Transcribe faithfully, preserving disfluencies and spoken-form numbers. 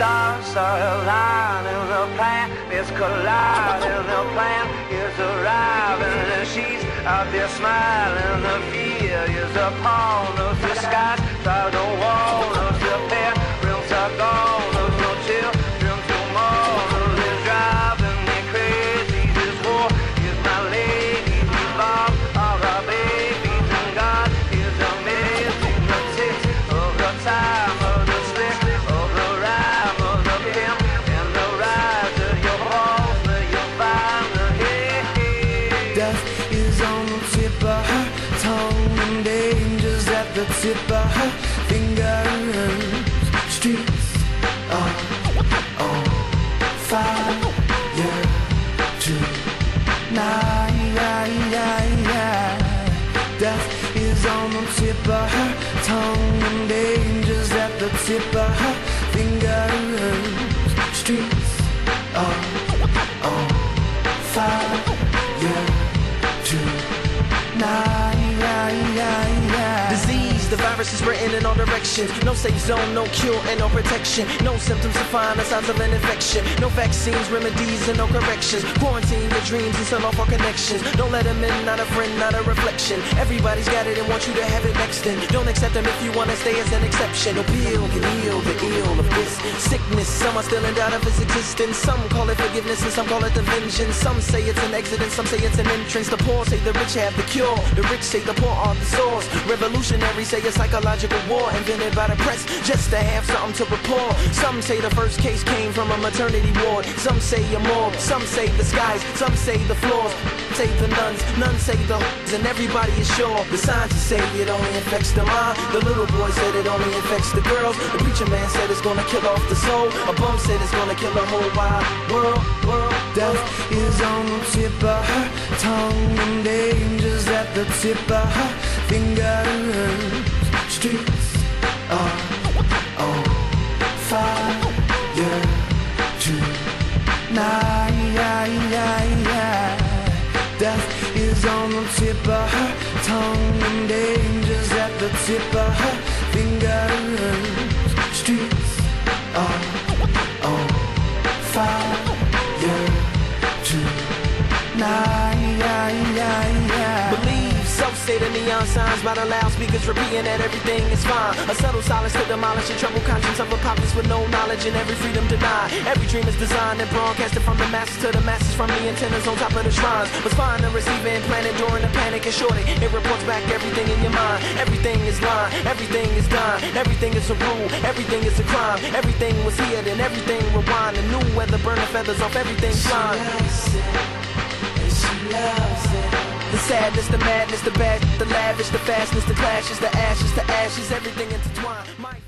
stars are aligning, the plan is colliding, the plan is arriving, and she's out there smiling. The fear is upon us, the skies try to warn us, the parents are gone, there's no children to mourn. It's driving me crazy, this war is my lady. We lost all our babies, and God is amazing. The ticks of the time, of the slick, of the rhyme, of the pimp, and the rise of your balls, that you'll find the hey. Death is on the tip of her tongue, and danger's at the tip of her fingers. Streets are on fire tonight. Death is on the tip of her tongue, and danger's at the tip of her fingers. Streets are on fire tonight. Disease, the virus is spreading in all directions. No safe zone, no cure, and no protection. No symptoms to find the signs of an infection. No vaccines, remedies, and no corrections. Quarantine your dreams and sell off our connections. Don't let them in, not a friend, not a reflection. Everybody's got it and want you to have it next then. Don't accept them if you want to stay as an exception. No pill can heal the ill of this sickness. Some are still in doubt of its existence. Some call it forgiveness and some call it the vengeance. Some say it's an exit and some say it's an entrance. The poor say the rich have the cure. The rich say the poor are the source. Revolutionaries say a psychological war invented by the press just to have something to report. Some say the first case came from a maternity ward. Some say a morgue. Some say the skies. Some say the floors. Say the nuns. None say the hoods. And everybody is sure. The scientists say it only infects the mind. The little boy said it only infects the girls. The preacher man said it's gonna kill off the soul. A bum said it's gonna kill the whole wide world. world. Death is on the tip of her tongue, and danger's at the tip of her fingers. Streets are on fire tonight. Death is on the tip of her tongue, and danger's at the tip of her fingers. Streets are on fire tonight. Believe, so say the neon signs by the loudspeakers repeating that everything is fine. A subtle silence to demolish the troubled conscience of a populace with no knowledge and every freedom denied. Every dream is designed and broadcasted from the masses to the masses, from the antennas on top of the shrines. What's fine and receiving implanted during the panic and shorty. It reports back everything in your mind. Everything is lying, everything is dying, everything is a rule, everything is a crime. Everything was here, then everything rewind. And new weather burn the feathers off everything flying. The sadness, the madness, the bad, the lavish, the fastness, the clashes, the ashes, the ashes, everything intertwined.